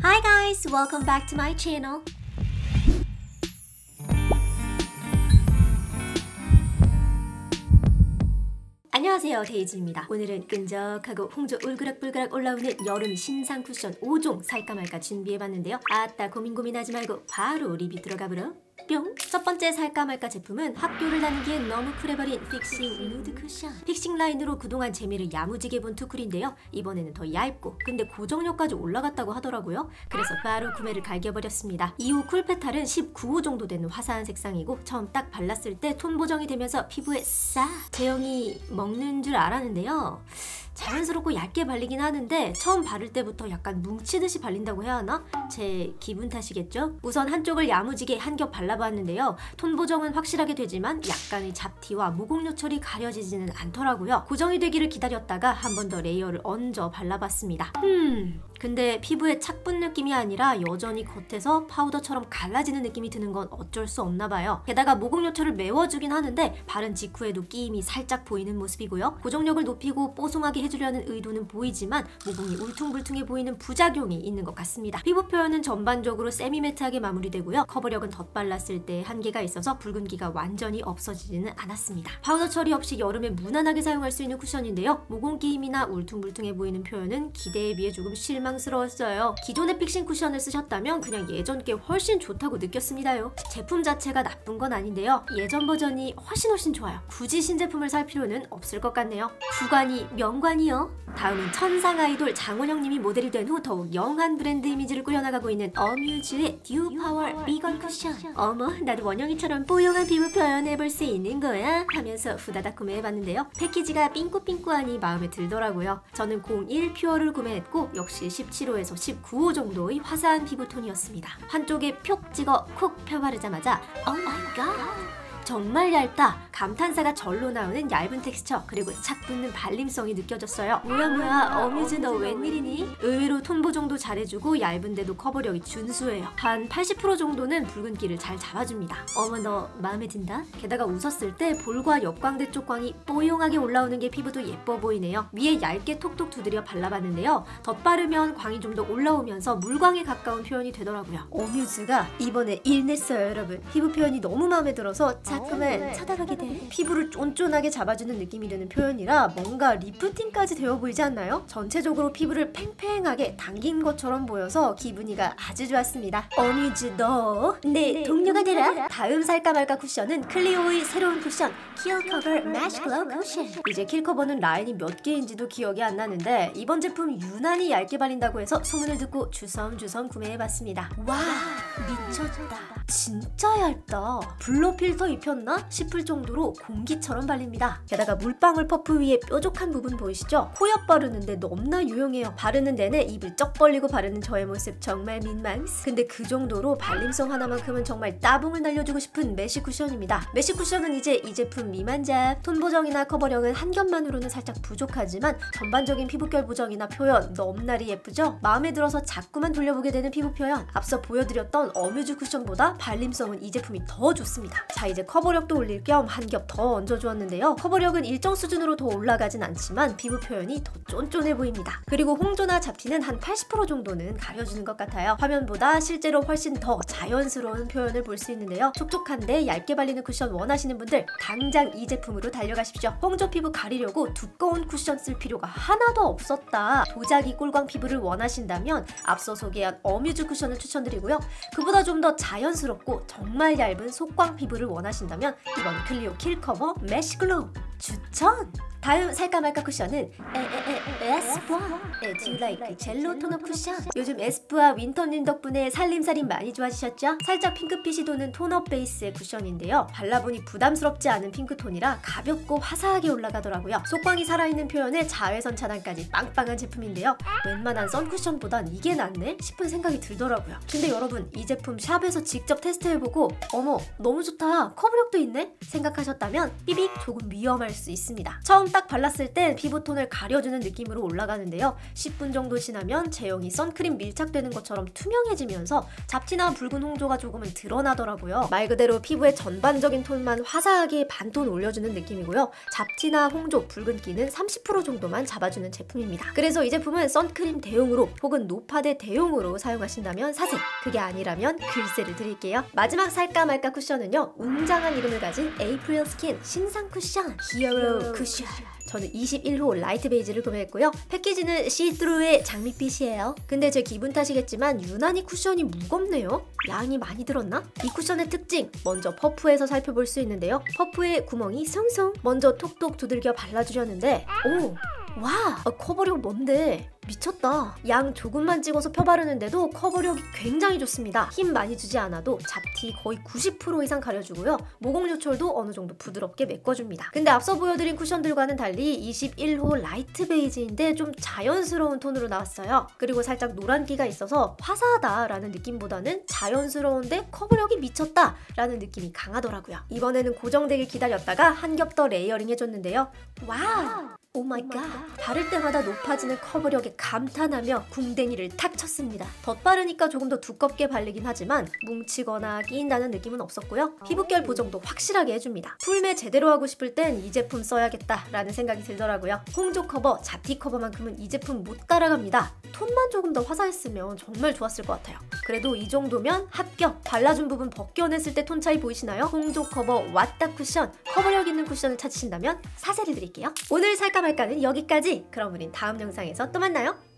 Hi guys, welcome back to my channel. 안녕하세요, 데이지입니다. 오늘은 끈적하고 홍조 울그락불그락 올라오는 여름 신상 쿠션 5종 살까 말까 준비해봤는데요. 아따 고민하지 말고 바로 리뷰 들어가보러 뿅! 첫 번째 살까 말까 제품은 학교를 다니기엔 너무 쿨해버린 픽싱 누드 쿠션. 픽싱 라인으로 그동안 재미를 야무지게 본 투쿨인데요. 이번에는 더 얇고 근데 고정력까지 올라갔다고 하더라고요. 그래서 바로 구매를 갈겨버렸습니다. 2호 쿨페탈은 19호 정도 되는 화사한 색상이고 처음 딱 발랐을 때 톤 보정이 되면서 피부에 싹 제형이 먹는 줄 알았는데요. 자연스럽고 얇게 발리긴 하는데 처음 바를 때부터 약간 뭉치듯이 발린다고 해야 하나? 제 기분 탓이겠죠? 우선 한쪽을 야무지게 한 겹 발라봤는데요. 톤 보정은 확실하게 되지만 약간의 잡티와 모공 요철이 가려지지는 않더라고요. 고정이 되기를 기다렸다가 한 번 더 레이어를 얹어 발라봤습니다. 근데 피부에 착붙 느낌이 아니라 여전히 겉에서 파우더처럼 갈라지는 느낌이 드는 건 어쩔 수 없나 봐요. 게다가 모공 요철을 메워주긴 하는데 바른 직후에도 끼임이 살짝 보이는 모습이고요. 고정력을 높이고 뽀송하게 해주려는 의도는 보이지만 모공이 울퉁불퉁해 보이는 부작용이 있는 것 같습니다. 피부 표현은 전반적으로 세미매트하게 마무리되고요. 커버력은 덧발랐을 때 한계가 있어서 붉은기가 완전히 없어지지는 않았습니다. 파우더 처리 없이 여름에 무난하게 사용할 수 있는 쿠션인데요. 모공 끼임이나 울퉁불퉁해 보이는 표현은 기대에 비해 조금 실망스러웠어요. 기존의 픽싱 쿠션을 쓰셨다면 그냥 예전 게 훨씬 좋다고 느꼈습니다요. 제품 자체가 나쁜 건 아닌데요. 예전 버전이 훨씬 좋아요. 굳이 신제품을 살 필요는 없을 것 같네요. 구관이 명관이요. 다음은 천상 아이돌 장원영님이 모델이 된 후 더욱 영한 브랜드 이미지를 꾸려나가고 있는 어뮤즈의 듀 파워 비건 쿠션. 어머, 나도 원영이처럼 뽀용한 피부 표현해볼 수 있는 거야? 하면서 후다닥 구매해봤는데요. 패키지가 삥꾸삥꾸하니 마음에 들더라고요. 저는 01 퓨어를 구매했고 역시 17호에서 19호 정도의 화사한 피부톤이었습니다. 한쪽에 표 찍어 콕 펴바르자마자 오 마이 갓! 정말 얇다! 감탄사가 절로 나오는 얇은 텍스처 그리고 착 붙는 발림성이 느껴졌어요. 뭐야 어뮤즈 너 웬일이니? 의외로 톤 보정도 잘해주고 얇은데도 커버력이 준수해요. 한 80% 정도는 붉은기를 잘 잡아줍니다. 어머 너 마음에 든다? 게다가 웃었을 때 볼과 옆광대 쪽 광이 뽀용하게 올라오는 게 피부도 예뻐 보이네요. 위에 얇게 톡톡 두드려 발라봤는데요. 덧바르면 광이 좀 더 올라오면서 물광에 가까운 표현이 되더라고요. 어뮤즈가 이번에 일냈어요 여러분. 피부 표현이 너무 마음에 들어서 자꾸만 쳐다보게 돼. 피부를 쫀쫀하게 잡아주는 느낌이 드는 표현이라 뭔가 리프팅까지 되어 보이지 않나요? 전체적으로 피부를 팽팽하게 당긴 것처럼 보여서 기분이가 아주 좋았습니다. 어뮤즈 너 내 동료가 되라. 다음 살까 말까 쿠션은 클리오의 새로운 쿠션 킬 커버 매쉬 글로우 쿠션. 이제 킬 커버는 라인이 몇 개인지도 기억이 안 나는데 이번 제품 유난히 얇게 발린다고 해서 소문을 듣고 주섬주섬 구매해봤습니다. 와 미쳤다. 진짜 얇다. 블러 필터 입혔나 싶을 정도로 공기처럼 발립니다. 게다가 물방울 퍼프 위에 뾰족한 부분 보이시죠? 코 옆 바르는데 너무나 유용해요. 바르는 내내 입을 쩍 벌리고 바르는 저의 모습 정말 민망스. 근데 그 정도로 발림성 하나만큼은 정말 따봉을 날려주고 싶은 메쉬 쿠션입니다. 메쉬 쿠션은 이제 이 제품 미만잡. 톤 보정이나 커버력은 한 겹만으로는 살짝 부족하지만 전반적인 피부결 보정이나 표현 넘나리 예쁘죠? 마음에 들어서 자꾸만 돌려보게 되는 피부 표현. 앞서 보여드렸던 어뮤즈 쿠션보다 발림성은 이 제품이 더 좋습니다. 자 이제 커버력도 올릴 겸 한 겹 더 얹어주었는데요. 커버력은 일정 수준으로 더 올라가진 않지만 피부 표현이 더 쫀쫀해 보입니다. 그리고 홍조나 잡티는 한 80% 정도는 가려주는 것 같아요. 화면보다 실제로 훨씬 더 자연스러운 표현을 볼 수 있는데요. 촉촉한데 얇게 발리는 쿠션 원하시는 분들 당장 이 제품으로 달려가십시오. 홍조 피부 가리려고 두꺼운 쿠션 쓸 필요가 하나도 없었다. 도자기 꿀광 피부를 원하신다면 앞서 소개한 어뮤즈 쿠션을 추천드리고요. 그보다 좀 더 자연스럽고 정말 얇은 속광 피부를 원하신다면 이번 클리오 킬 커버 매쉬 글로우 추천! 다음 살까 말까 쿠션은 에스쁘아 듀라이크 젤로 톤업 쿠션. 요즘 에스쁘아 윈터님 덕분에 살림살림 많이 좋아지셨죠? 살짝 핑크빛이 도는 톤업 베이스의 쿠션인데요. 발라보니 부담스럽지 않은 핑크톤이라 가볍고 화사하게 올라가더라고요. 속광이 살아있는 표현에 자외선 차단까지 빵빵한 제품인데요. 웬만한 선쿠션보단 이게 낫네? 싶은 생각이 들더라고요. 근데 여러분 이 제품 샵에서 직접 테스트해보고 어머 너무 좋다 커버력도 있네? 생각하셨다면 삐빅 조금 위험할 체감할 수 있습니다. 처음 딱 발랐을 때 피부톤을 가려주는 느낌으로 올라가는데요. 10분 정도 지나면 제형이 선크림 밀착되는 것처럼 투명해지면서 잡티나 붉은 홍조가 조금은 드러나더라고요. 말 그대로 피부의 전반적인 톤만 화사하게 반톤 올려주는 느낌이고요. 잡티나 홍조, 붉은기는 30% 정도만 잡아주는 제품입니다. 그래서 이 제품은 선크림 대용으로 혹은 노파데 대용으로 사용하신다면 사세, 그게 아니라면 글쎄를 드릴게요. 마지막 살까 말까 쿠션은요, 웅장한 이름을 가진 에이프릴 스킨 신상 쿠션 히어로 쿠션. 저는 21호 라이트 베이지를 구매했고요. 패키지는 시트루의 장밋빛이에요. 근데 제 기분 탓이겠지만 유난히 쿠션이 무겁네요. 양이 많이 들었나? 이 쿠션의 특징, 먼저 퍼프에서 살펴볼 수 있는데요. 퍼프에 구멍이 숭숭. 먼저 톡톡 두들겨 발라주려는데 오! 와! 커버력 뭔데? 미쳤다. 양 조금만 찍어서 펴바르는데도 커버력이 굉장히 좋습니다. 힘 많이 주지 않아도 잡티 거의 90% 이상 가려주고요. 모공 요철도 어느 정도 부드럽게 메꿔줍니다. 근데 앞서 보여드린 쿠션들과는 달리 21호 라이트 베이지인데 좀 자연스러운 톤으로 나왔어요. 그리고 살짝 노란기가 있어서 화사하다라는 느낌보다는 자연스러운데 커버력이 미쳤다 라는 느낌이 강하더라고요. 이번에는 고정되길 기다렸다가 한 겹 더 레이어링 해줬는데요. 와우! 오 마이 갓! 바를 때마다 높아지는 커버력에 감탄하며 궁뎅이를 탁 쳤습니다. 덧바르니까 조금 더 두껍게 바르긴 하지만 뭉치거나 끼인다는 느낌은 없었고요. 피부결 보정도 확실하게 해줍니다. 풀매 제대로 하고 싶을 땐 이 제품 써야겠다라는 생각이 들더라고요. 홍조 커버, 잡티 커버만큼은 이 제품 못 따라갑니다. 톤만 조금 더 화사했으면 정말 좋았을 것 같아요. 그래도 이 정도면 합격! 발라준 부분 벗겨냈을 때 톤 차이 보이시나요? 홍조 커버 왓다 쿠션, 커버력 있는 쿠션을 찾으신다면 사세를 드릴게요. 오늘 살까 말까는 여기까지! 그럼 우린 다음 영상에서 또 만나요.